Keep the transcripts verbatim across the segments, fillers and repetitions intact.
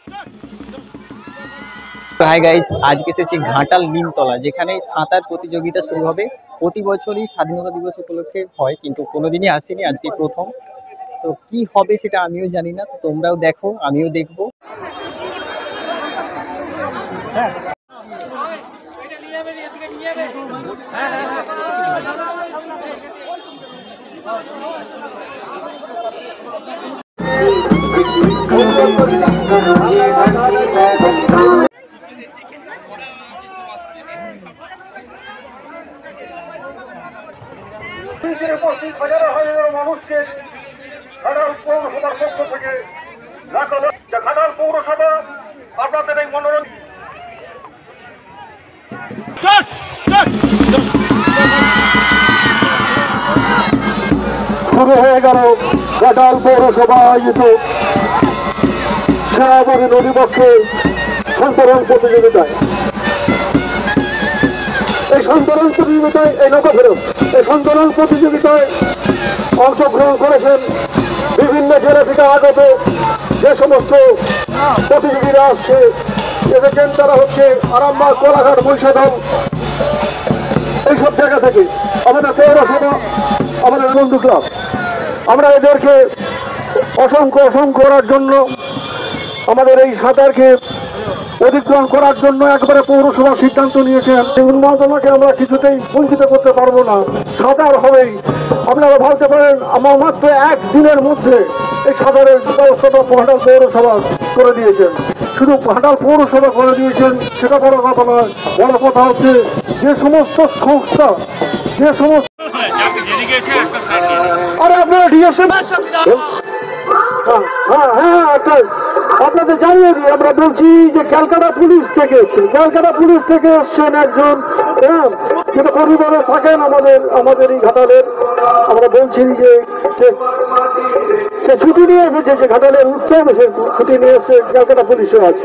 Hi guys, আজকে এসেছি ঘাটাল নিমতলা, যেখানে সাঁতার প্রতিযোগিতা শুরু হবে। প্রতি বছরই স্বাধীনতা দিবস উপলক্ষে হয়, কিন্তু কোনোদিনই আসেনি, আজকে প্রথম। তো কি হবে সেটা আমিও জানি না, তো তোমরাও দেখো, আমিও দেখবো। হাজারো হাজারো মানুষকে ঘাটাল পৌরসভার পক্ষ থেকে ঘাটাল পৌরসভা আপনাদের এই মনোরঞ্জন শুরু হয়ে গেল ঘাটাল পৌরসভা আয়োজিত সেনাবাহিনী নদীপক্ষে সন্তরণ প্রতিযোগিতায়। এই সন্তরণ প্রতিযোগিতায় এই নৌকা ফেরত এই সন্তরণ প্রতিযোগিতায় অংশগ্রহণ করেছেন বিভিন্ন জেলা থেকে আগত যে সমস্ত প্রতিযোগীরা আসছে। এসেছেন তারা হচ্ছে আরামবাগ, কোলাঘাট, মহিষাদল, এইসব জায়গা থেকে। আমাদের পৌরসভা, আমাদের বন্ধু ক্লাব, আমরা এদেরকে অসংখ্য অসংখ্য করার জন্য, আমাদের এই সাঁতারকে অধিগ্রহণ করার জন্য একবারে পৌরসভা সিদ্ধান্ত নিয়েছেন। এই উন্মাদনাকে আমরা কিছুতেই বঞ্চিত করতে পারবো না, সাঁতার হবেই। আপনারা ভাবতে পারেন আমার মাত্র একদিনের মধ্যে এই সাঁতারের ব্যবস্থাটা ঘাটাল পৌরসভা করে দিয়েছেন। শুধু ঘাটাল পৌরসভা করে দিয়েছেন সেটা বড় কথা নয়, বড় কথা হচ্ছে যে সমস্ত সংস্থা, যে সমস্ত আরে আপনারা দিয়েছেন, হ্যাঁ হ্যাঁ আপনাদের জানিয়ে দিই, আমরা বলছি যে ক্যালকাটা পুলিশ থেকে এসছেন, ক্যালকাটা পুলিশ থেকে এসছেন একজন, হ্যাঁ, যেটা পরিবারে থাকেন আমাদের আমাদের এই ঘাটালের। আমরা বলছি যে সে ছুটি নিয়ে এসেছে, যে ঘাটালের উৎসবে সে ছুটি নিয়ে এসছে, ক্যালকাটা পুলিশও আছে।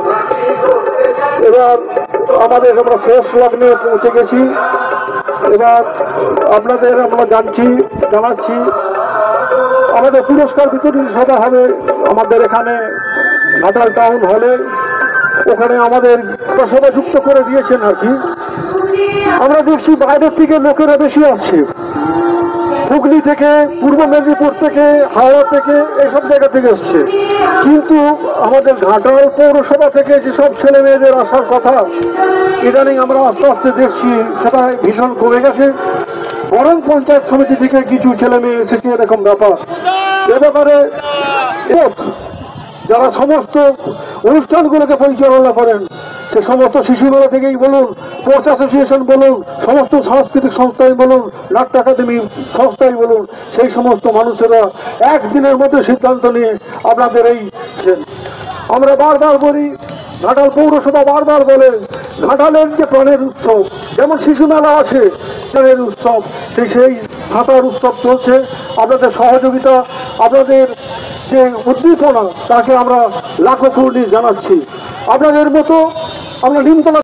এবার আমাদের আমরা শেষ লগ্নে পৌঁছে গেছি। এবার আপনাদের আমরা জানছি জানাচ্ছি আমাদের পুরস্কার বিতরণ সভা হবে আমাদের এখানে ঘাটাল টাউন হলে। ওখানে আমাদের সভা যুক্ত করে দিয়েছেন আর কি। আমরা দেখছি বাইরের থেকে লোকেরা বেশি আসছে, হুগলি থেকে, পূর্ব মেদিনীপুর থেকে, হাওড়া থেকে, এইসব জায়গা থেকে এসছে। কিন্তু আমাদের ঘাটাল পৌরসভা থেকে যেসব ছেলে মেয়েদের আসার কথা, ইদানিং আমরা আস্তে আস্তে দেখছি সেটা ভীষণ কমে গেছে। বরং পঞ্চায়েত সমিতি থেকে কিছু ছেলে মেয়ে এসেছে, এরকম ব্যাপার। এ ব্যাপারে যারা সমস্ত অনুষ্ঠানগুলোকে পরিচালনা করেন, সে সমস্ত শিশু মেলা থেকেই বলুন, কোচ অ্যাসোসিয়েশন বলুন, সমস্ত সাংস্কৃতিক সংস্থাই বলুন, নাট্য একাডেমি সংস্থাই বলুন, সেই সমস্ত মানুষেরা একদিনের মধ্যে সিদ্ধান্ত নিয়ে আপনাদের এই, আমরা বারবার বলি, ঘাটাল পৌরসভা বারবার বলে, ঘাটালের যে প্রাণের উৎসব, যেমন শিশু মেলা আছে, প্রাণের উৎসব, সেই সেই সাঁতার উৎসব চলছে। আপনাদের সহযোগিতা, আপনাদের যে উদ্দীপনা, তাকে আমরা লাখো কোটি জানাচ্ছি। আপনাদের মতো আমরা নিমতলা